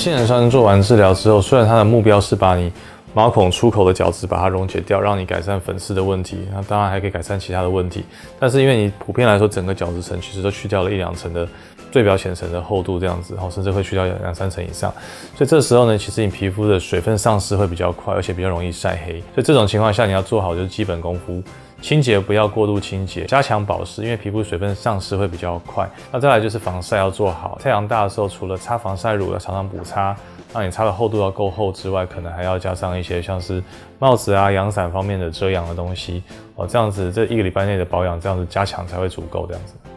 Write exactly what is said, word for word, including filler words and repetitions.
新人上做完治疗之后，虽然它的目标是把你毛孔出口的角质把它溶解掉，让你改善粉刺的问题，那当然还可以改善其他的问题。但是因为你普遍来说，整个角质层其实都去掉了一两层的最表浅层的厚度这样子，然后甚至会去掉两三层以上。所以这时候呢，其实你皮肤的水分丧失会比较快，而且比较容易晒黑。所以这种情况下，你要做好就是基本功夫。清洁不要过度清洁，加强保湿，因为皮肤水分丧失会比较快。那再来就是防晒要做好，太阳大的时候，除了擦防晒乳要常常补擦，让你擦的厚度要够厚之外，可能还要加上一些像是帽子啊、阳伞方面的遮阳的东西哦，这样子这一个礼拜内的保养，这样子加强才会足够这样子。